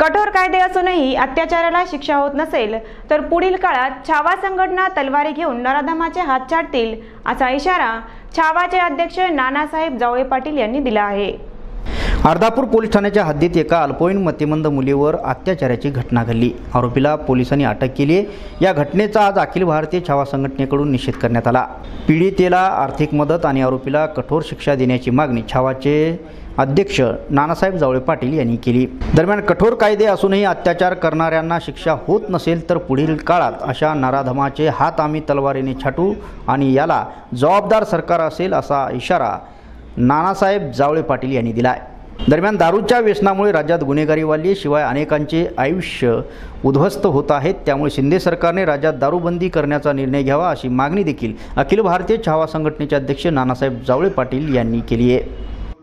कठोर कायदे असूनही अत्याचाराला शिक्षा होत नसेल तर पुढील काळात छावा संघटना तलवारी घेऊन नराधमाचे हात छाटतील असा इशारा छावाचे अध्यक्ष नानासाहेब जावळे पाटील यांनी दिला आहे। अर्धापूर पोलीस ठाण्याच्या हद्दीत एका अल्पवयीन मतिमंद मुलीवर अत्याचाराची घटना घडली। आरोपीला पोलिसांनी अटक केली आहे। या घटनेचा आज अखिल भारतीय छावा संघटनेकडून निषेध करण्यात आला। पीडितेला आर्थिक मदत आणि आरोपीला कठोर शिक्षा देण्याची मागणी छावाचे अध्यक्ष नानासाहेब जावळे पाटील यांनी केली। दरम्यान कठोर कायदे असूनही अत्याचार करणाऱ्यांना शिक्षा होत नसेल तर पुढील काळात अशा नराधमाचे हात आम्ही तलवारीने छाटू आणि याला जबाबदार सरकार असेल असा इशारा नानासाहेब जावळे पाटील यांनी दिला आहे। दरम्यान दारूच्या व्यसनामुळे राज्यात गुन्हेगारी वाढली, शिवाय अनेकांचे आयुष्य उद्ध्वस्त होत आहेत। त्यामुळे शिंदे सरकारने राज्यात दारूबंदी करण्याचा निर्णय घ्यावा अशी मागणी देखील अखिल भारतीय छावा संघटनेचे अध्यक्ष नानासाहेब जावळे पाटील यांनी केली आहे।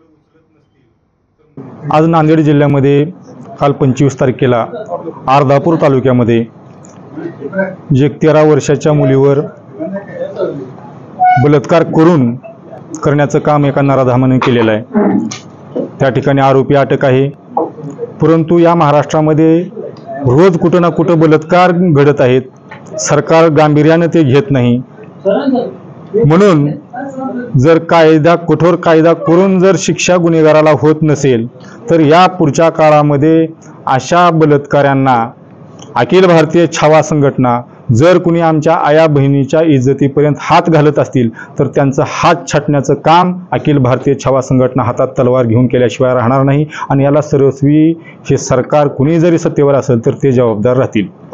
आज नांदेड जिल्ह्यामध्ये काल 25 तारखेला अर्धापूर तालुक्यामध्ये 13 वर्षाच्या मुलीवर बलात्कार करण्याचं काम एका नराधमाने केलेलं आहे। त्या ठिकाणी आरोपी अटक आहे, परंतु या महाराष्ट्रामध्ये रोज कुठं ना कुठं बलात्कार घडत आहेत। सरकार गांभीर्याने ते घेत नाही। म्हणून जर कठोर कायदा करून जर शिक्षा गुन्हेगाराला होत नसेल तर या पुढच्या काळामध्ये अशा बलात्काऱ्यांना अखिल भारतीय छावा संघटना जर कुणी आमच्या आया बहिणीच्या इज्जतीपर्यंत हात घालत असतील तर त्यांचं हात छाटण्याचं काम अखिल भारतीय छावा संघटना हातात तलवार घेऊन केल्याशिवाय राहणार नाही आणि याला सर्वस्वी हे सरकार कुणी जरी सत्तेवर असेल तर ते जबाबदार राहतील।